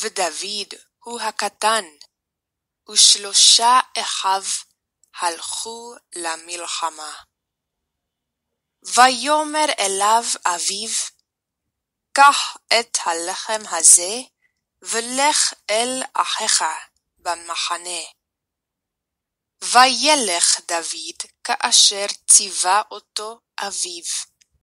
ודוד הוא הקטן, ו3 אחיו הלכו למלחמה. ויאמר אליו אביו, קח את הלחם הזה, ולך אל אחיך במחנה. וילך דוד כאשר ציווה אותו אביו.